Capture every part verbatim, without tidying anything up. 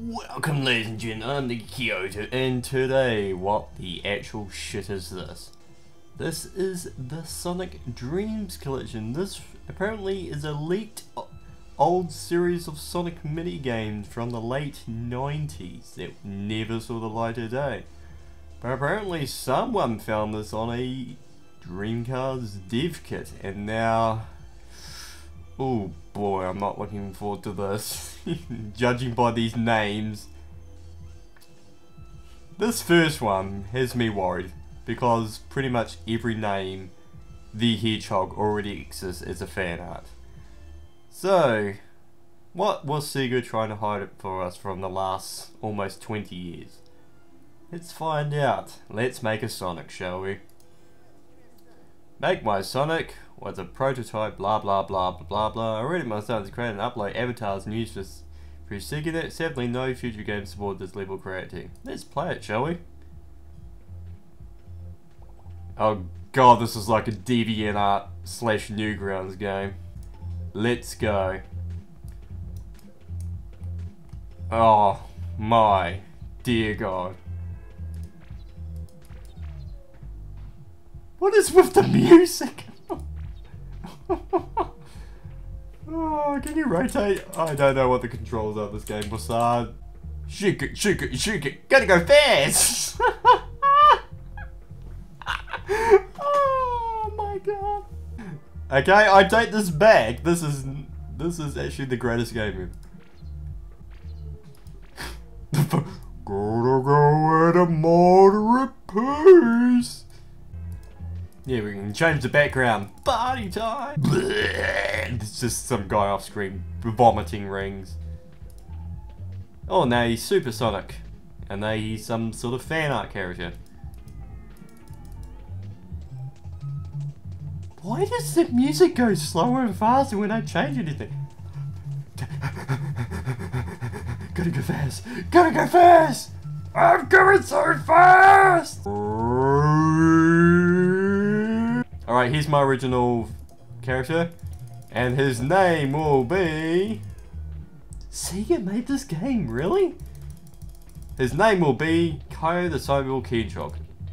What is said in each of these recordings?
Welcome ladies and gentlemen, I'm the Kyoto, and today, what the actual shit is this? This is the Sonic Dreams collection. This apparently is a leaked old series of Sonic mini games from the late nineties that never saw the light of day. But apparently someone found this on a Dreamcast dev kit, and now... oh boy, I'm not looking forward to this. Judging by these names. This first one has me worried, because pretty much every name the Hedgehog already exists as a fan art. So, what was Sega trying to hide it for us from the last almost twenty years? Let's find out. Let's make a Sonic, shall we? Make my Sonic with a prototype, blah blah blah blah blah blah. I already myself to create and upload avatars and use this for Sega that sadly no future games support this level of creativity. Let's play it, shall we? Oh god, this is like a DeviantArt slash Newgrounds game. Let's go. Oh my dear god. What is with the music? Oh, can you rotate? I don't know what the controls are of this game, Bossard. Shake it, shake it, shake it. Gotta go fast! Oh my god. Okay, I take this back. This is this is actually the greatest game ever. Gotta go at a moderate pace. Yeah, we can change the background. Party time! It's just some guy off screen vomiting rings. Oh, now he's Supersonic. And now he's some sort of fan art character. Why does the music go slower and faster when I change anything? Gotta go fast! Gotta go fast! I'm going so fast! Alright, here's my original character, and his name will be... Sega made this game, really? His name will be Kyo the Cyborg Hedgehog.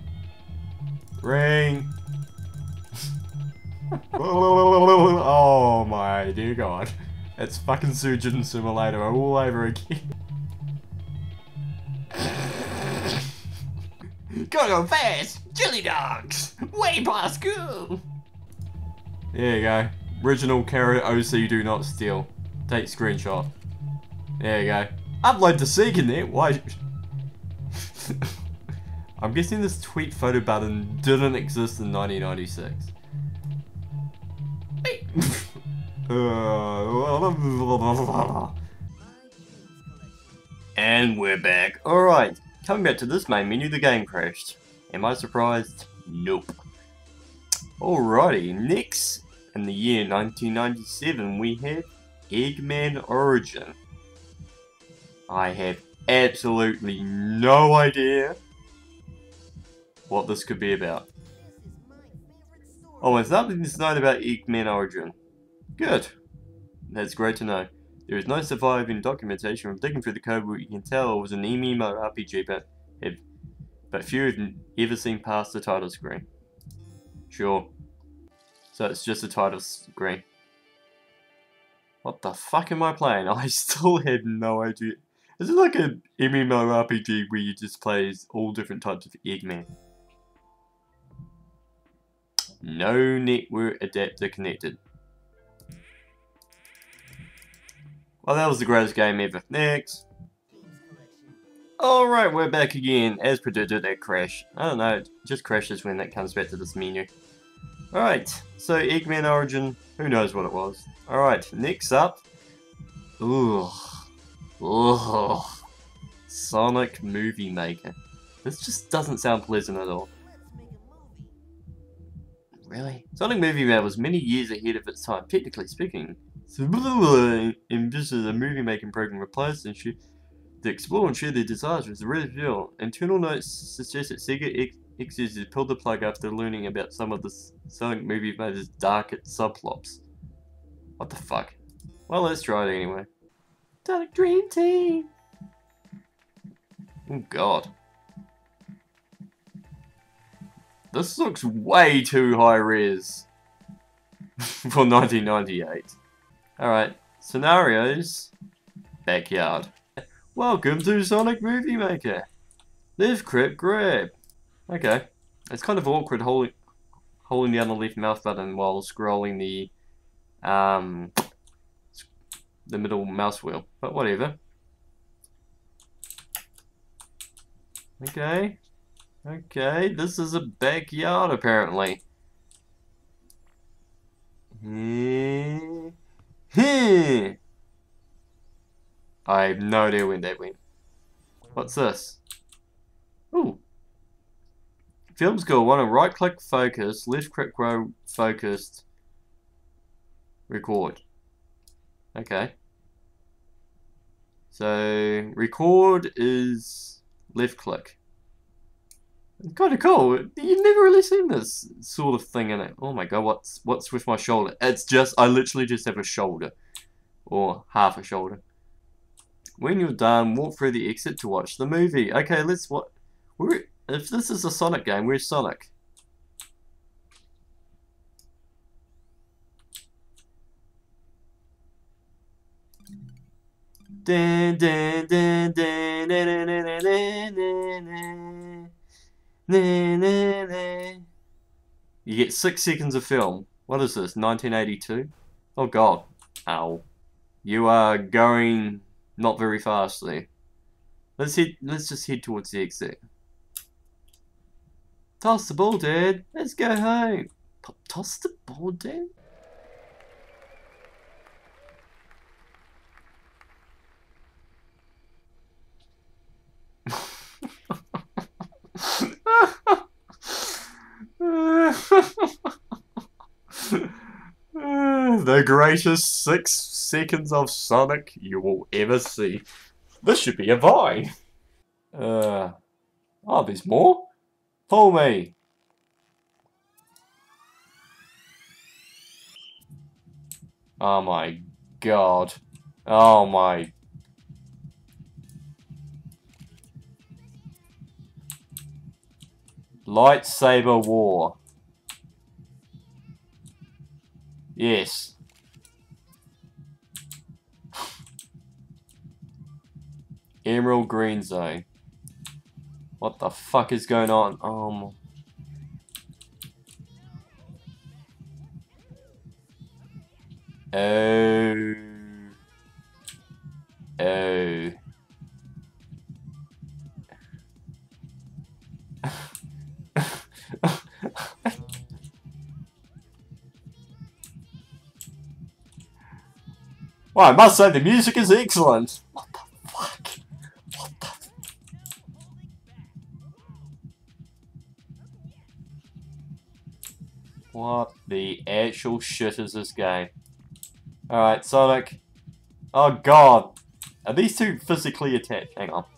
Ring! Oh my dear god. It's fucking Surgeon Simulator all over again. Gotta go fast! Chili dogs! Way past school! There you go. Original carrot O C do not steal. Take screenshot. There you go. Upload to SegaNet? Why? I'm guessing this tweet photo button didn't exist in nineteen ninety-six. And we're back. Alright. Coming back to this main menu, the game crashed. Am I surprised? Nope. Alrighty, next in the year nineteen ninety-seven we have Eggman Origin. I have absolutely no idea what this could be about. Oh, there's nothing to know about Eggman Origin. Good. That's great to know. There is no surviving documentation from digging through the code where you can tell it was an M M O R P G, but, have, but few have ever seen past the title screen. Sure. So it's just a title screen. What the fuck am I playing? I still had no idea. Is it like an M M O R P G where you just play as all different types of Eggman? No network adapter connected. Well, that was the greatest game ever. Next. Alright, we're back again. As predicted, that crash. I don't know, it just crashes when that comes back to this menu. Alright, so Eggman Origin, who knows what it was. Alright, next up. Ooh. Ooh. Sonic Movie Maker. This just doesn't sound pleasant at all. Really? Sonic Movie Maker was many years ahead of its time, technically speaking. So, envisions a movie making program replies and to explore and share their desires with the real deal. Internal notes suggest that Sega executives pulled the plug after learning about some of the Sonic Movie Maker's dark subplots. What the fuck? Well, let's try it anyway. Sonic Dream Team! Oh god. This looks way too high res for nineteen ninety-eight. Alright, scenarios. Backyard. Welcome to Sonic Movie Maker. Live, crit, grab. Okay. It's kind of awkward holding, holding down the left mouse button while scrolling the um the middle mouse wheel, but whatever. Okay. Okay, this is a backyard apparently. Hmm. Hmm. I have no idea when that went. What's this? Ooh. Film score. Want to right click focus, left click row focused, record. Okay. So record is left click. It's kind of cool. You've never really seen this sort of thing in it. Oh my god, what's what's with my shoulder? It's just I literally just have a shoulder, or half a shoulder. When you're done, walk through the exit to watch the movie. Okay, let's what. Where if this is a Sonic game, where's Sonic? Dun, dun, dun, dun, dun, dun, dun, dun, dun, dun. Na, na, na. You get six seconds of film. What is this, nineteen eighty-two? Oh god. Ow. You are going not very fastly. Let's head, let's just head towards the exit. Toss the ball, Dad. Let's go home. T toss the ball, Dad? The greatest six seconds of Sonic you will ever see. This should be a vine. Uh, oh, there's more? Pull me. Oh my god. Oh my. Lightsaber war. Yes. Emerald green zone. What the fuck is going on? Um. Oh. Oh. Well, I must say the music is excellent. What the fuck? What the? What the actual shit is this game? Alright, Sonic. Oh god. Are these two physically attached? Hang on.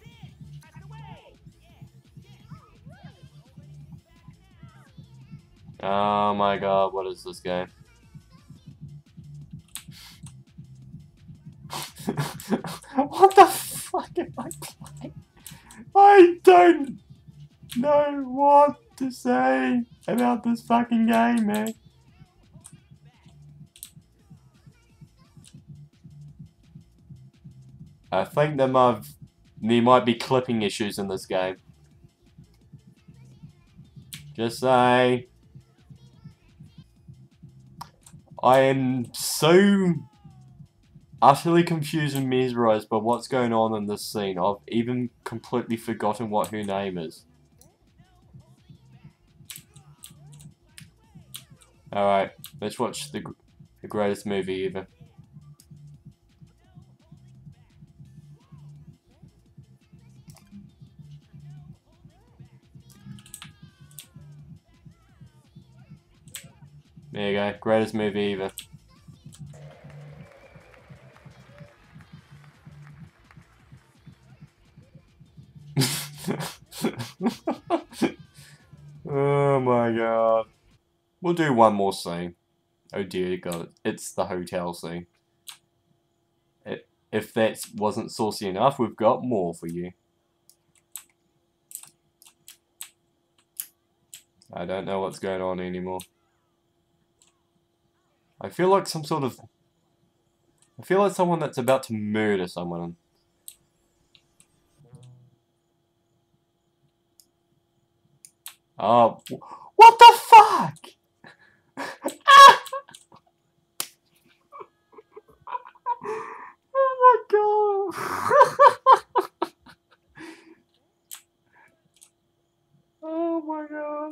Oh my god, what is this game? What the fuck am I playing? I don't know what to say about this fucking game, man. I think there might, there might be clipping issues in this game. Just say, I am so utterly confused and mesmerized by what's going on in this scene. I've even completely forgotten what her name is. Alright, let's watch the, the greatest movie ever. There you go, greatest movie ever. Oh my god. We'll do one more scene. Oh dear god, it's the hotel scene. It, if that wasn't saucy enough, we've got more for you. I don't know what's going on anymore. I feel like some sort of... I feel like someone that's about to murder someone. Oh, what the fuck? Oh my god. Oh my god.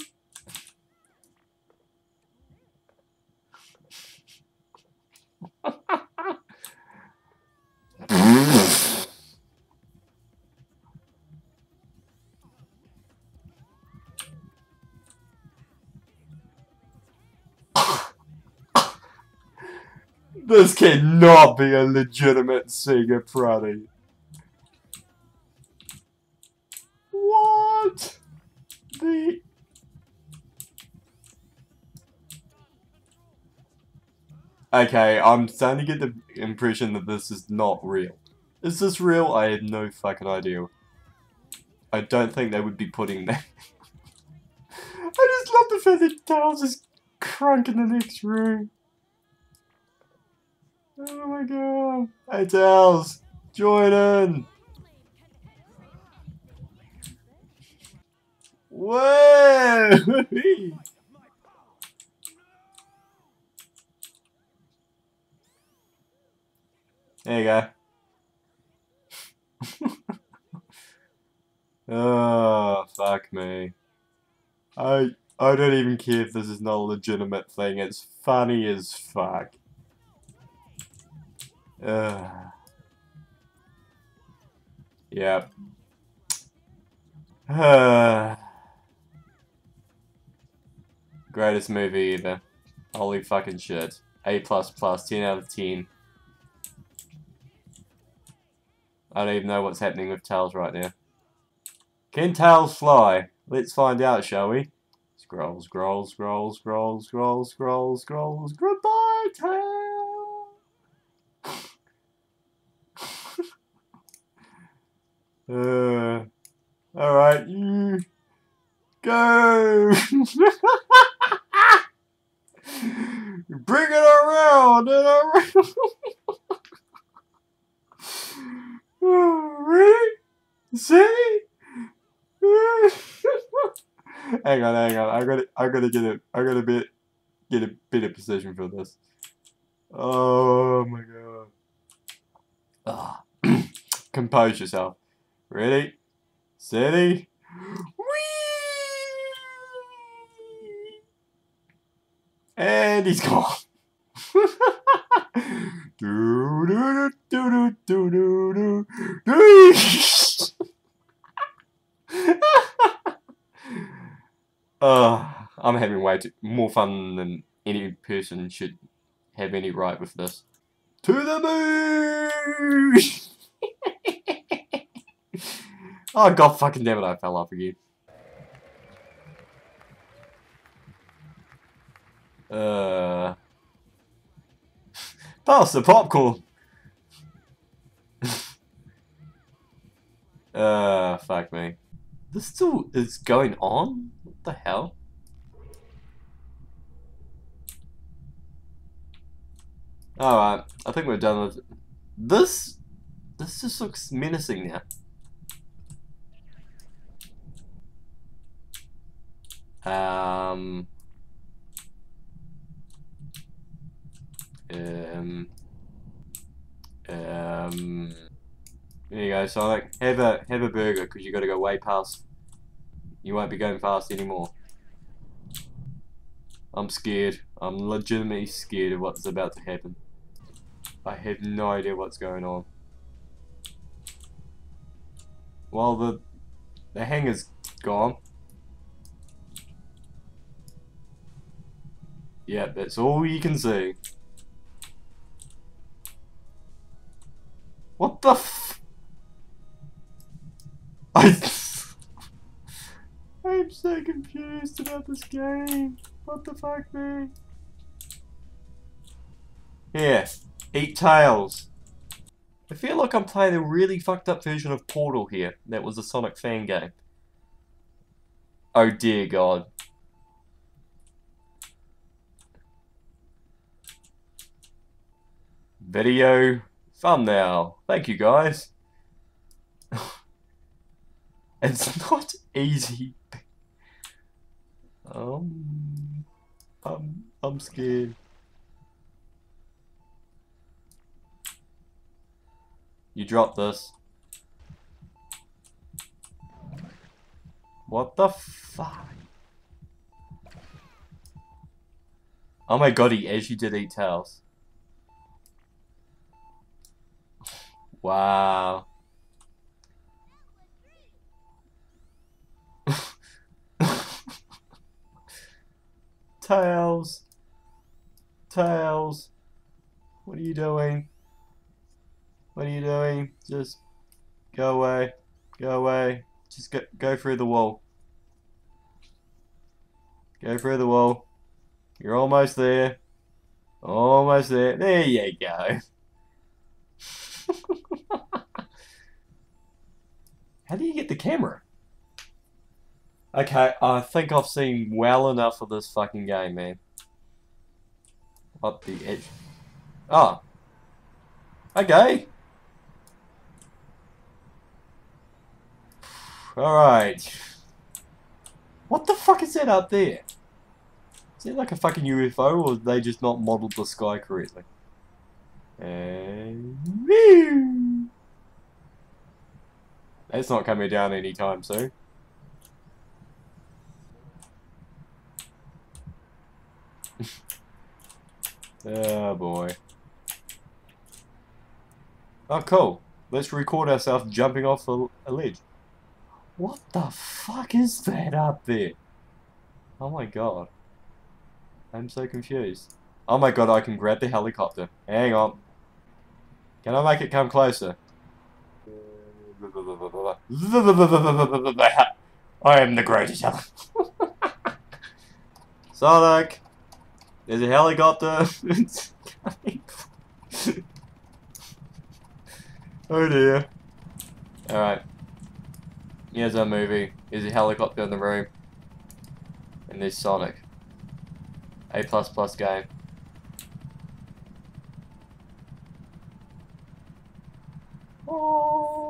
This cannot be a legitimate Sega product. What? The... Okay, I'm starting to get the impression that this is not real. Is this real? I have no fucking idea. I don't think they would be putting that. I just love the fact that Tails is crunk in the next room. Oh my god. Hey Tails, join in. Whoa! There you go. Oh, fuck me. I I don't even care if this is not a legitimate thing. It's funny as fuck. Ugh. Yep. Greatest movie ever. Holy fucking shit. A plus plus, ten out of ten. I don't even know what's happening with Tails right now. Can Tails fly? Let's find out, shall we? Scroll, scroll, scroll, scroll, scroll, scroll, scroll. Goodbye, Tails! uh, Alright, you go! Bring it around and around! Ready? See? Hang on, hang on. I gotta, I gotta get it. I gotta bit, get a bit of position for this. Oh my god. Oh. Compose yourself. Ready, steady. Whee! And he's gone. do do do do do do do do. Uh, I'm having way too, more fun than any person should have any right with this. To the moon! Oh god fucking damn it, I fell off again. Uh, pass the popcorn! uh, fuck me. This still is going on? What the hell? Alright, I think we're done with it. This, this just looks menacing now. Um, um, um, there you go, Sonic. Have a, have a burger, because you gotta go way past. You won't be going fast anymore. I'm scared. I'm legitimately scared of what's about to happen. I have no idea what's going on. Well, the the hanger's gone. Yep, that's all you can see. What the f- I I'm so confused about this game. What the fuck, man? Here, eat tails. I feel like I'm playing a really fucked up version of Portal here. That was a Sonic fan game. Oh dear god. Video thumbnail. Thank you guys. It's not easy. Um, I'm, I'm scared. You dropped this. What the fuck? Oh my god, he actually did eat tails. Wow. Tails. Tails. What are you doing? What are you doing? Just go away. Go away. Just go, go through the wall. Go through the wall. You're almost there. Almost there. There you go. How do you get the camera? Okay, I think I've seen well enough of this fucking game, man. What the edge? Oh. Okay. Alright. What the fuck is that up there? Is it like a fucking U F O, or have they just not modeled the sky correctly? And... Woo! That's not coming down anytime soon. Oh boy. Oh cool. Let's record ourselves jumping off a, a ledge. What the fuck is that up there? Oh my god. I'm so confused. Oh my god, I can grab the helicopter. Hang on. Can I make it come closer? I am the greatest helicopter. Sonic! There's a helicopter. Oh dear. Alright. Here's our movie. Here's a helicopter in the room. And there's Sonic. A plus plus game. Oh.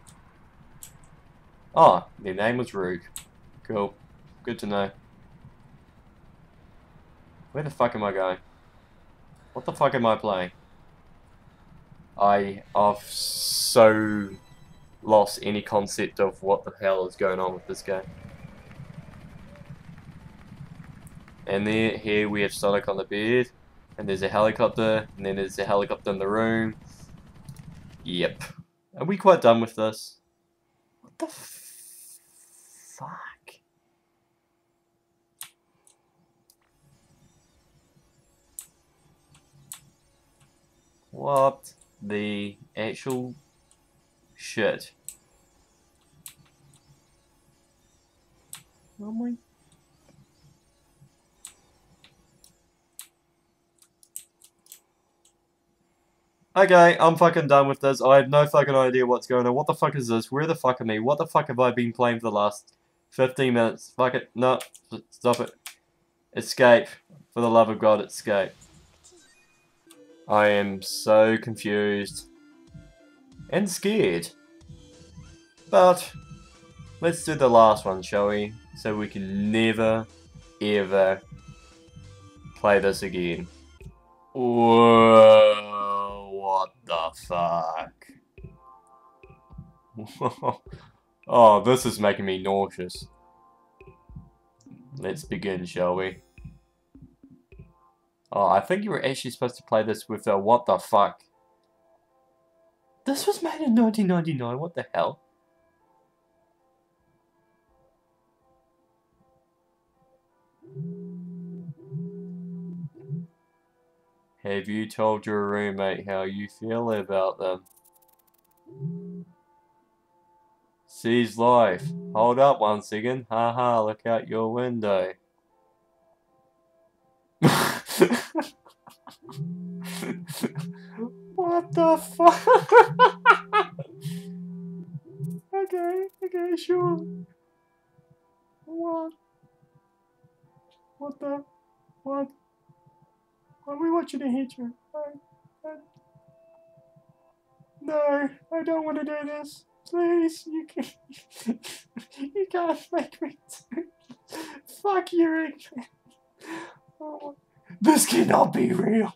Oh, their name was Rook. Cool. Good to know. Where the fuck am I going? What the fuck am I playing? I have so lost any concept of what the hell is going on with this game. And there, here we have Sonic on the bed, and there's a helicopter, and then there's a helicopter in the room. Yep. Are we quite done with this? What the f fuck? What the actual shit? Oh my... Okay, I'm fucking done with this. I have no fucking idea what's going on. What the fuck is this? Where the fuck am I? What the fuck have I been playing for the last fifteen minutes? Fuck it. No. Stop it. Escape. For the love of God, escape. I am so confused. And scared. But, let's do the last one, shall we? So we can never, ever play this again. Whoa, what the fuck? Oh, this is making me nauseous. Let's begin, shall we? Oh, I think you were actually supposed to play this with a what the fuck? This was made in nineteen ninety-nine, what the hell? Have you told your roommate how you feel about them? Seize life. Hold up one second. Haha, look out your window. What the fuck? Okay, okay, sure. What? What the? What? Are we watching a hitcher? What? What? No, I don't want to do this. Please, you can. You can't make me. Fuck you, England. Oh, this cannot be real.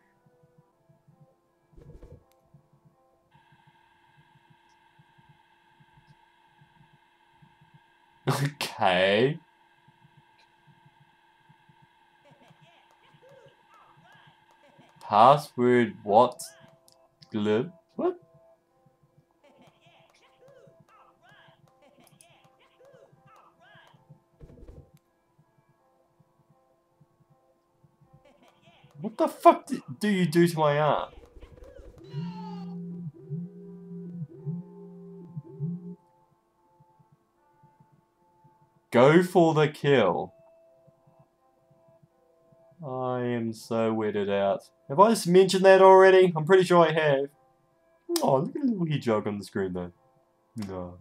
Okay. Password what? Glib? What? What the fuck do, do you do to my arm? Go for the kill. I am so weirded out. Have I just mentioned that already? I'm pretty sure I have. Oh, look at the little hedgehog on the screen though. No.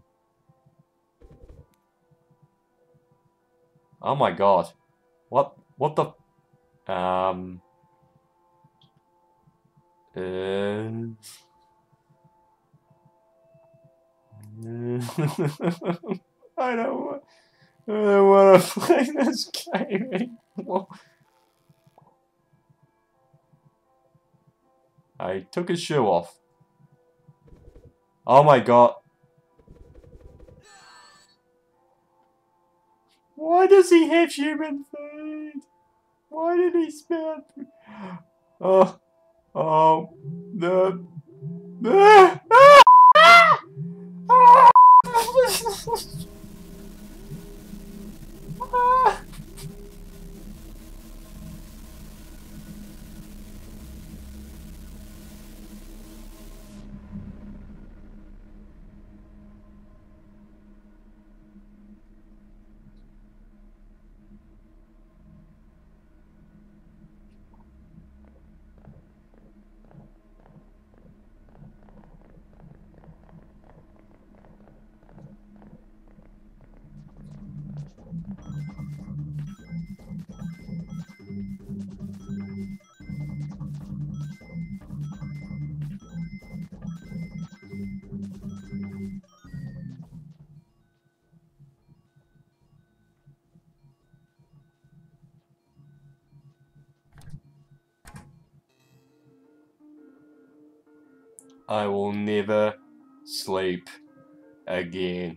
Oh my god. What? What the? Um. Uh, I don't want. I don't want to play this game anymore. I took his shoe off. Oh my god. Why does he have human feet? Why did he spell? Oh, oh, the, the, ah, ah, ah. I will never sleep again.